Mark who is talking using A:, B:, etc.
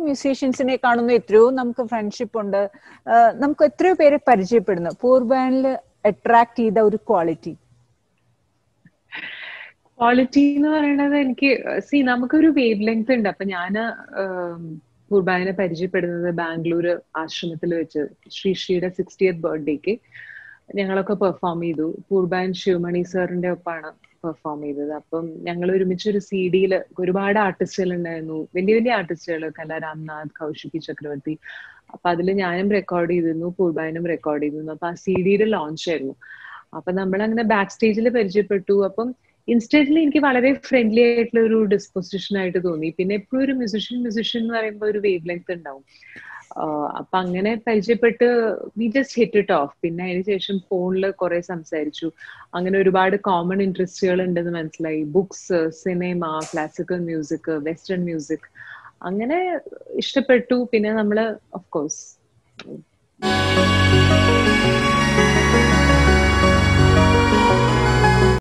A: മ്യൂസീഷ്യൻസിനെ കാണുന്നു, എത്രയോ നമുക്ക് ഫ്രണ്ട്ഷിപ്പ് ഉണ്ട്, നമുക്ക് എത്രയോ പേരെ പരിചയപ്പെടുന്നു. പൂർബാനിൽ അട്രാക്ട് ചെയ്ത ഒരു ക്വാളിറ്റി
B: എന്ന് പറയുന്നത്, എനിക്ക് നമുക്കൊരു വേവ് ലെങ്ത് ഉണ്ട്. അപ്പൊ ഞാന് പൂർബാനെ പരിചയപ്പെടുന്നത് ബാംഗ്ലൂര് ആശ്രമത്തിൽ വെച്ച് ശ്രീയുടെ 60th ബർത്ത്ഡേക്ക് ഞങ്ങളൊക്കെ പെർഫോം ചെയ്തു. പൂർബാൻ ശിവമണി സാറിന്റെ ഒപ്പാണ് പെർഫോം ചെയ്തത്. അപ്പം ഞങ്ങൾ ഒരുമിച്ചൊരു CD-യിൽ ഒരുപാട് ആർട്ടിസ്റ്റുകൾ ഉണ്ടായിരുന്നു, വലിയ വലിയ ആർട്ടിസ്റ്റുകൾ, കല രാംനാഥ്, കൗശികി ചക്രവർത്തി. അപ്പൊ അതിൽ ഞാനും റെക്കോർഡ് ചെയ്തിരുന്നു, പൂർബാനും റെക്കോർഡ് ചെയ്തിരുന്നു. അപ്പൊ ആ CD-യുടെ ലോഞ്ച് ആയിരുന്നു. അപ്പൊ നമ്മളങ്ങനെ ബാക്ക് സ്റ്റേജിൽ പരിചയപ്പെട്ടു. അപ്പം ഇൻസ്റ്റന്റ്ലി എനിക്ക് വളരെ ഫ്രണ്ട്ലി ആയിട്ടുള്ള ഒരു ഡിസ്പോസിഷൻ ആയിട്ട് തോന്നി. പിന്നെ എപ്പോഴും ഒരു മ്യൂസിഷ്യൻ എന്ന് പറയുമ്പോൾ ഒരു വേവ് ലെങ്ത് ഉണ്ടാവും. അപ്പൊ അങ്ങനെ പരിചയപ്പെട്ട് we just hit it off. പിന്നെ അതിനുശേഷം ഫോണിൽ കുറെ സംസാരിച്ചു. അങ്ങനെ ഒരുപാട് കോമൺ ഇൻട്രസ്റ്റുകൾ ഉണ്ടെന്ന് മനസ്സിലായി. Books, cinema, classical music, western music, അങ്ങനെ ഇഷ്ടപ്പെട്ടു. പിന്നെ നമ്മള് ഓഫ് കോഴ്സ്